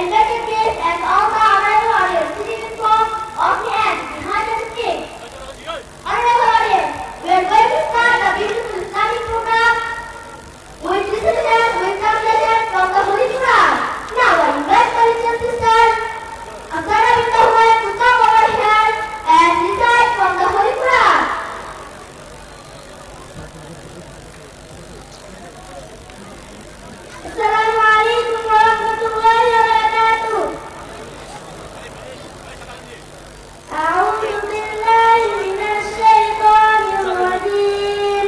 invited guests and all the honorable audience sitting in front of me and behind the screen. Honorable audience, we are going to start a beautiful Islamic program with recitation with translation from the Holy Quran. Now I invite the religious sisters Amsara bin Ahmad to come over here and recite from the Holy Quran. Assalamu alaikum warahmatullahi wabarakatuh. A'udzu billahi minasy syaithanir rajim.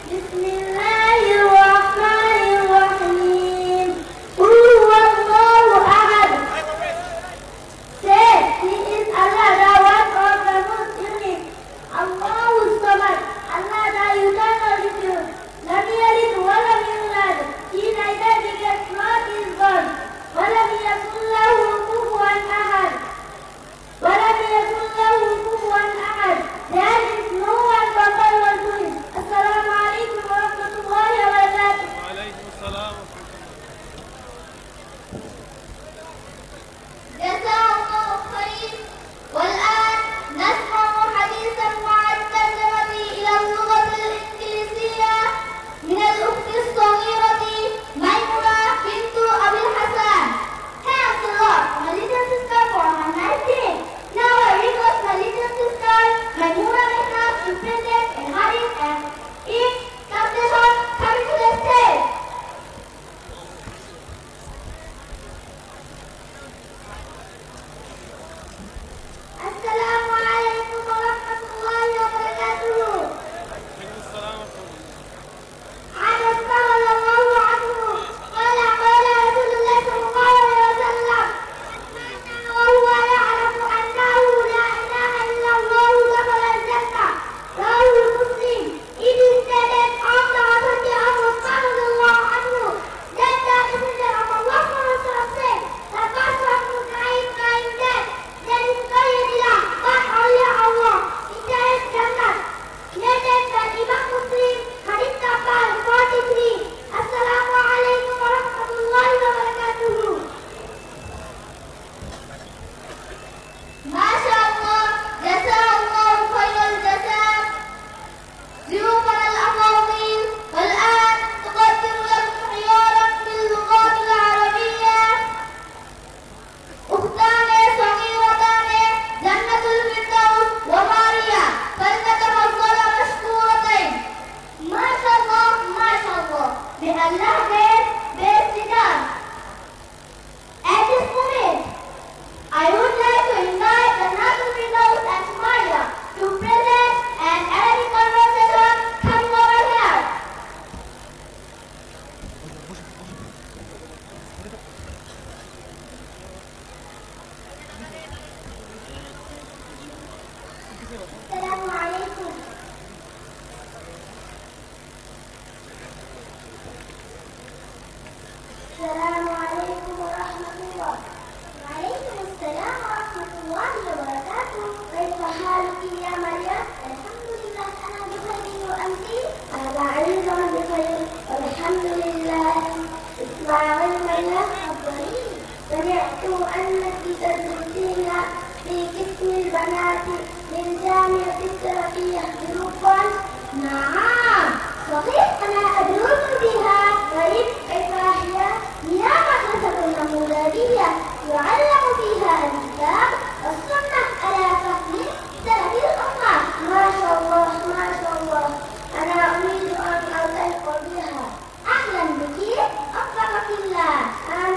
Bismillahirrahmanirrahim. Qul huwallahu ahad. Say, He is Allah, the one or the most unique. Allahus samad, Allah the eternal, lam yalid wa lam yulad. He neither begets nor is born. Wa lam yakul lahu kufuwan ahad. Wa lam yakul lahu kufuwan ahad. There is no one comparable to him. Assalamu alaikum warahmatullahi wabarakatuh. وعليكم السلام جزاكم خير. والآن نسمع حديثا مع الترجمة إلى اللغة الإنجليزية من الأخت الصغيرة ميمونة بنت أبي الحسن. Thanks a lot, my little sister, for her nice day. Now I request my little sister Maimuna Mehta to present a hadith and its translation coming to the stage. Assalamu alaikum warahmatullahi wabarakatuh. وعليكم السلام ورحمة الله. عن عثمان رضي الله عنه قال قال رسول الله صلى الله عليه وسلم من مات وهو يعلم أنه لا إله إلا الله دخل الجنة. رواه مسلم. It is stated of the authority of Uthman radiallahu anhu that the messenger of Allah said, the first one to crying that there is no ilah but only Allah. Entire Jannah. Stated by Imam Muslim, Hadith number 43. Assalamu alaikum warahmatullahi wabarakatuh. MashaAllah, Jazakallah khairul jazaa. ضيوفنا الأفاضل، والآن تقدم لكم حوارا باللغة العربية. أختان صغيرتان جنة الفردوس وماريا فلتتفضل مشكورتين. ما شاء الله ما شاء الله. May Allah bless them. At this moment, I would like to invite Jannatul Firdaus and Maria to present an Arabic conversation coming over here. Assalamu alaikum. Assalamu alaikum warahmatullah. وعليكم السلام ورحمة الله وبركاته. كيف حالك يا مريم؟ الحمد لله أنا بخير وأنت؟ أنا أيضا بخير والحمد لله. اسمعي مريم خبريني. سمعت أنك تدرسين في قسم البنات للجامعة الشرقية بلوبان. نعم صحيح أنا أدرس بها. طيب كيف هي؟ هي مدرسة نموذجية يعلم فيها الكتاب والسنة على فهم سلف الأمة. ما شاء الله ما شاء الله. أنا أريد أن ألتحق بها. أهلا بك أكرمك الله.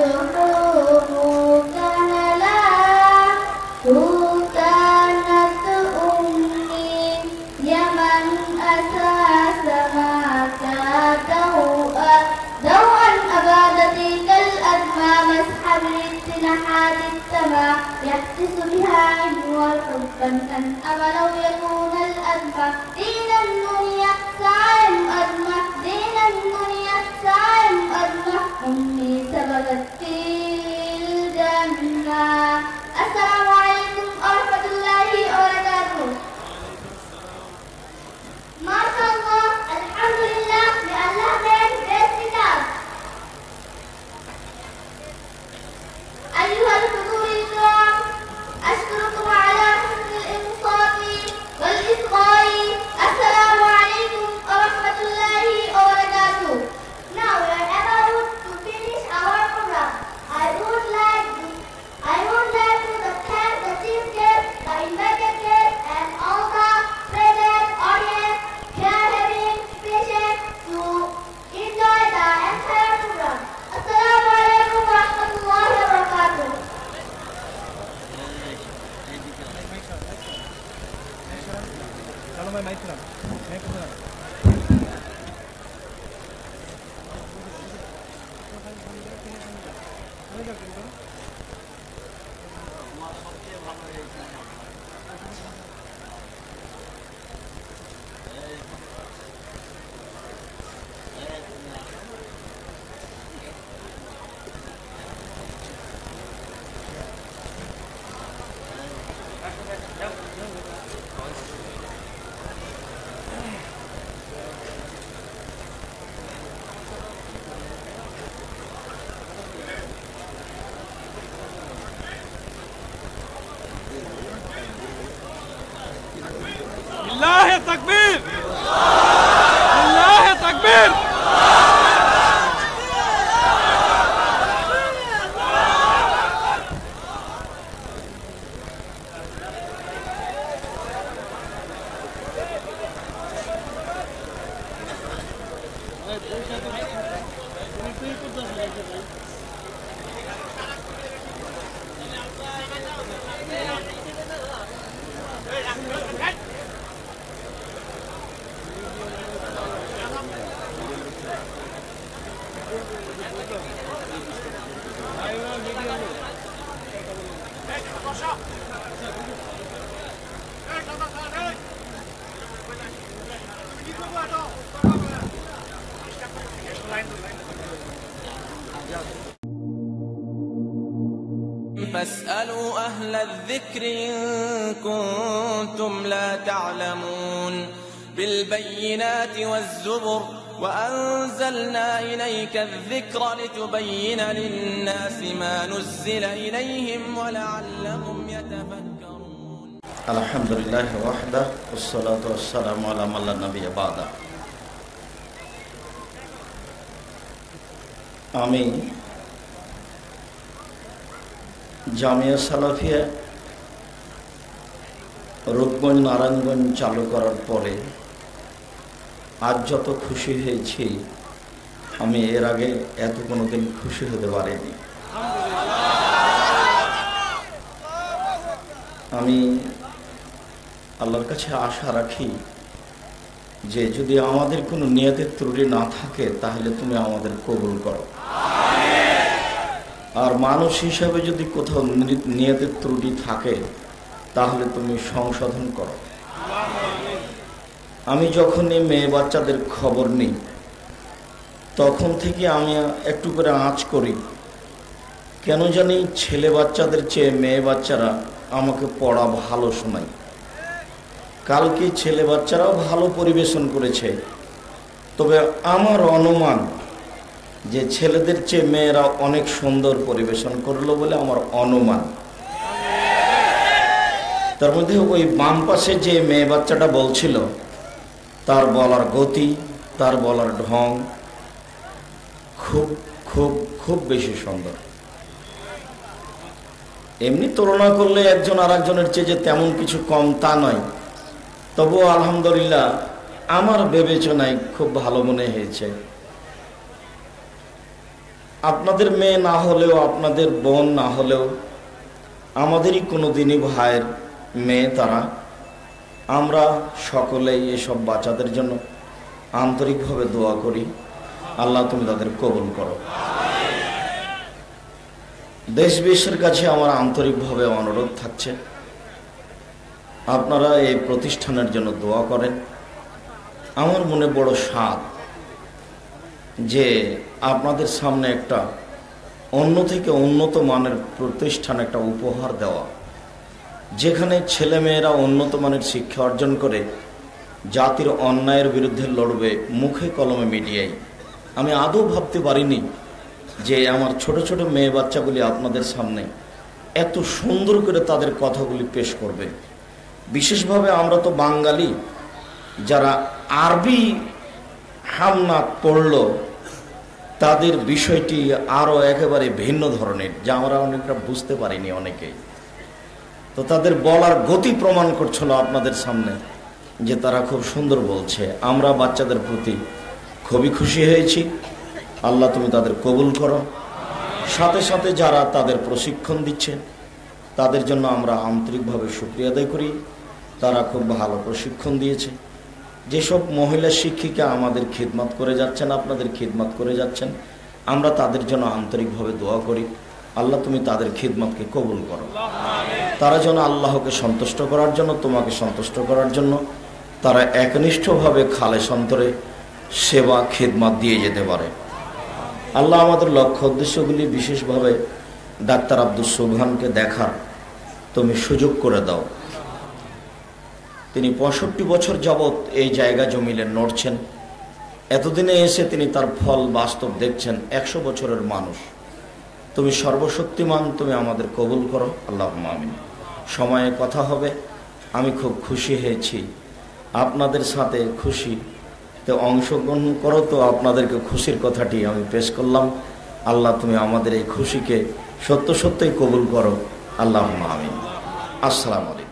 الصحوم كهلا كانت أمي يمن أساس ما دوءا أبادتي كالأدمى مسحا للسنحات السماء يحسس بها عنوى حبا أن أملوا يكون الأدمى دين الدنيا سعي أدمى دين الدنيا سعي أدمى أمي سبقت في الجنة. السلام عليكم ورحمة الله وبركاته. ما شاء الله الحمد لله لله made this kitab. أيها الحضور الكرام أشكركم على حسن الإنصات والإصغاء. السلام عليكم ورحمة الله وبركاته. Now we are about to finish our program. I would like to thank the chief guest, the invited guest, and all the present audience here having patience to enjoy the entire program. Assalamu alaikum wa rahmatullahi wa barakatuh. الله تكبير الله تكبير. فاسألوا أهل الذكر إن كنتم لا تعلمون بالبينات والزبر وأنزلنا إليك الذكر لتبين للناس ما نزل إليهم ولعلهم يتفكرون. الحمد لله وحده والصلاة والسلام على من لا نبي بعده. আমি জামিয়া সালাফিয়া রূপগঞ্জ নারায়ণগঞ্জ চালু করার পরে আজ যত খুশি হয়েছি আমি এর আগে এত কোনোদিন খুশি হতে পারিনি। আমি আল্লাহর কাছে আশা রাখি যে যদি আমাদের কোনো নিয়তের ত্রুটি না থাকে তাহলে তুমি আমাদের কবুল করো, আর মানুষ হিসাবে যদি কোথাও নিয়তের ত্রুটি থাকে তাহলে তুমি সংশোধন করো। আমি যখনই মেয়ে বাচ্চাদের খবর নিই তখন থেকে আমি একটু করে আঁচ করি, কেন জানি ছেলে বাচ্চাদের চেয়ে মেয়ে বাচ্চারা আমাকে পড়া ভালো শোনায়। কালকে ছেলে বাচ্চারাও ভালো পরিবেশন করেছে, তবে আমার অনুমান যে ছেলেদের চেয়ে মেয়েরা অনেক সুন্দর পরিবেশন করলো বলে আমার অনুমান। তার মধ্যে ওই বাম পাশে যে মেয়ে বাচ্চাটা বলছিল তার বলার গতি, তার বলার ঢং খুব খুব খুব বেশি সুন্দর। এমনি তুলনা করলে একজন আর একজনের চেয়ে যে তেমন কিছু কম তা নয়, তবুও আলহামদুলিল্লাহ আমার বিবেচনায় খুব ভালো মনে হয়েছে। আপনাদের মেয়ে না হলেও, আপনাদের বোন না হলেও, আমাদেরই কোনো দিনই ভাইয়ের মেয়ে তারা। আমরা সকলেই এসব বাচ্চাদের জন্য আন্তরিকভাবে দোয়া করি, আল্লাহ তুমি তাদের কবুল করো। দেশ বিদেশের কাছে আমার আন্তরিকভাবে অনুরোধ থাকছে, আপনারা এই প্রতিষ্ঠানের জন্য দোয়া করেন। আমার মনে বড় স্বাদ যে আপনাদের সামনে একটা অন্য থেকে উন্নত মানের প্রতিষ্ঠান একটা উপহার দেওয়া, যেখানে ছেলেমেয়েরা উন্নত মানের শিক্ষা অর্জন করে জাতির অন্যায়ের বিরুদ্ধে লড়বে মুখে কলমে মিডিয়ায়। আমি আদৌ ভাবতে পারিনি যে আমার ছোট ছোট মেয়ে বাচ্চাগুলি আপনাদের সামনে এত সুন্দর করে তাদের কথাগুলি পেশ করবে। বিশেষভাবে আমরা তো বাঙালি, যারা আরবি হামনাত পড়ল তাদের বিষয়টি আরও একেবারে ভিন্ন ধরনের, যা আমরা অনেকটা বুঝতে পারিনি অনেকেই। তো তাদের বলার গতি প্রমাণ করছিল আপনাদের সামনে যে তারা খুব সুন্দর বলছে। আমরা বাচ্চাদের প্রতি খুবই খুশি হয়েছি, আল্লাহ তুমি তাদের কবুল করো। সাথে সাথে যারা তাদের প্রশিক্ষণ দিচ্ছে তাদের জন্য আমরা আন্তরিকভাবে শুকরিয়া আদায় করি, তারা খুব ভালো প্রশিক্ষণ দিয়েছে। যেসব মহিলা শিক্ষিকা আমাদের খিদমত করে যাচ্ছেন, আপনাদের খিদমত করে যাচ্ছেন, আমরা তাদের জন্য আন্তরিকভাবে দোয়া করি, আল্লাহ তুমি তাদের খিদমতকে কবুল করো। তারা যেন আল্লাহকে সন্তুষ্ট করার জন্য, তোমাকে সন্তুষ্ট করার জন্য তারা একনিষ্ঠভাবে খালেস অন্তরে সেবা খিদমত দিয়ে যেতে পারে। আল্লাহ আমাদের লক্ষ্য উদ্দেশ্যগুলি বিশেষভাবে ডাক্তার আব্দুল সুবহানকে দেখার তুমি সুযোগ করে দাও। তিনি 65 বছর যাবৎ এই জায়গা জমিলে নড়ছেন, এতদিনে এসে তিনি তার ফল বাস্তব দেখছেন। 100 বছরের মানুষ, তুমি সর্বশক্তিমান, তুমি আমাদের কবুল করো, আল্লাহুম্মা আমিন। সময়ে কথা হবে, আমি খুব খুশি হয়েছি আপনাদের সাথে খুশিতে অংশগ্রহণ করো, তো আপনাদেরকে খুশির কথাটি আমি পেশ করলাম। আল্লাহ তুমি আমাদের এই খুশিকে সত্য সত্যই কবুল করো, আল্লাহুম্মা আমিন। আসসালামু আলাইকুম।